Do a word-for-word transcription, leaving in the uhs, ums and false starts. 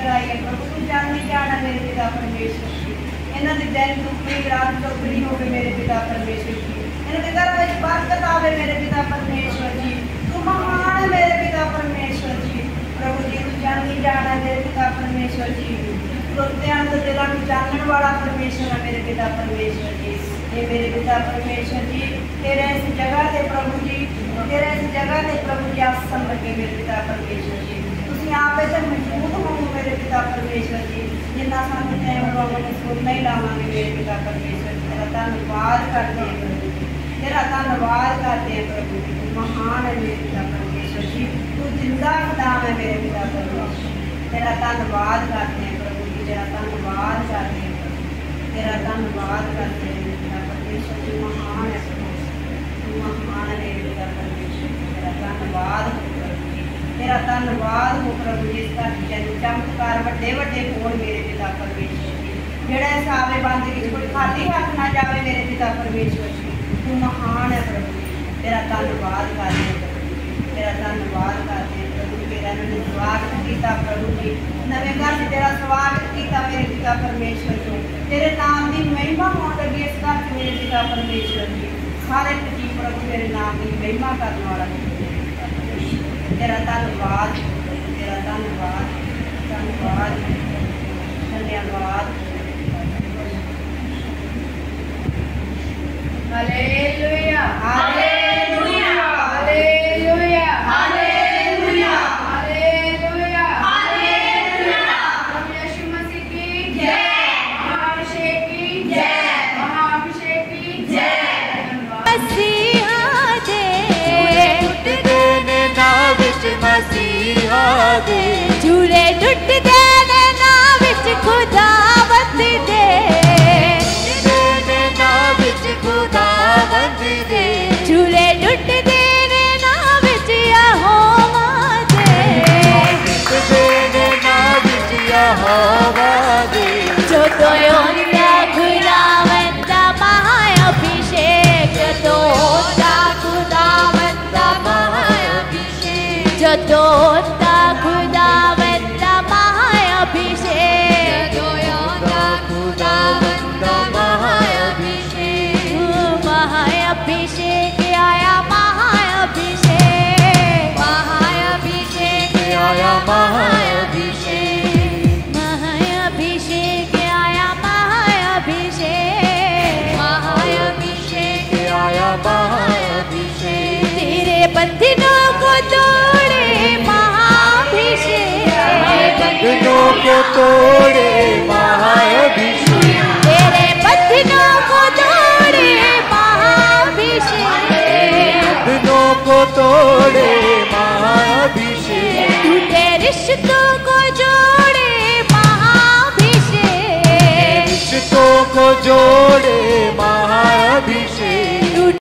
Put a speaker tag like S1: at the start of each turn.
S1: कराई है प्रभु तू जान नहीं जाना मेरे पिता परमेश्वर जी। इन्हों की दिन दुखनी रात दुखनी हो मेरे पिता परमेश्वर जी। इन्हों के घर में बरकत आवे मेरे पिता परमेश्वर जी। तू महान है मेरे पिता परमेश्वर जी। प्रभु जी तू जान नहीं जाना मेरे पिता परमेश्वर जी। कुत्तियां तो दिलों में जानने वाला परमेश्वर है मेरे पिता परमेश्वर जी। ये मेरे पिता परमेश्वर जी तेरे इस जगह से प्रभु जी तेरे इस जगह से प्रभु जी आसन लगे मेरे पिता परमेश्वर जी। तुम आप इसे मजबूत हो मेरे पिता परमेश्वर जी। जिन्ना सानू टाइम लोगों सुन नहीं लावांगे मेरे पिता परमेश्वर जी। तेरा धन्यवाद करते हैं प्रभु जी। तेरा धन्यवाद करते हैं प्रभु जी। तू महान है मेरे पिता परमेश्वर जी। तू जिंदा खुदाम है मेरे पिता परमेश्वर। तेरा धन्यवाद करते हैं प्रभु जी। तेरा धन्यवाद करते हैं तेरा धन्यवाद करते हैं मेरे पिता परमेश्वर। तू महान है तू महान है मेरे पिता परमेश्वर। तेरा धन्यवाद हो प्रभु जी। तेरा धन्यवाद हो प्रभु जी। इसका चमत्कार वड्डे वड्डे होण मेरे पिता परमेश्वर जी। जेड़ा सावे बंद की कोई खाली हाथ ना जावे मेरे पिता परमेश्वर जी। तू महान है प्रभु जी। तेरा धन्यवाद करते हैं प्रभु जी। तेरा धन्यवाद करते हैं प्रभु जी। तेरा मैंने स्वागत किया प्रभु जी। नवे घर से तेरा स्वागत किया मेरे पिता परमेश्वर जी। तेरे नाम की महिमा होने लगी इस घर से मेरे पिता परमेश्वर जी। हर एक जी प्रभु तेरे नाम की महिमा करने वाला तेरा धन्यवाद तेरा धन्यवाद धन्यवाद धन्यवाद। Hallelujah hallelujah hallelujah hallelujah hallelujah hallelujah. प्रभु यीशु मसीह की जय। महाअभिषेक की जय। महाअभिषेक की जय।
S2: मसीहा दे टूट देने ना विच मसीहा दे चूड़े टूट देने ना विच खुदावंद दे देने ना विच खुदावंद दे चूड़े टूट देने ना विच यहोवा दे टूट देने ना विच यहोवा दे जो तो होता खुदावंद दा महाअभिषेक तो होता खुदावंद दा महाअभिषेक जो तो होता खुदावंद दा महाअभिषेक जो होता खुदावंद दा महाअभिषेक महाअभिषेक आया महाअभिषेक महाअभिषेक आया महाअभिषेक महाअभिषेक आया महाअभिषेक महाअभिषेक आया महाअभिषेक। तेरे बंधनों को तोड़े महाअभिषेक बंधनों को तोड़े महाअभिषेक तेरे बंधनों को तोड़े महाअभिषेक बंधनों को तोड़े महाअभिषेक टूटे रिश्तों को जोड़े महाअभिषेक रिश्तों को जोड़े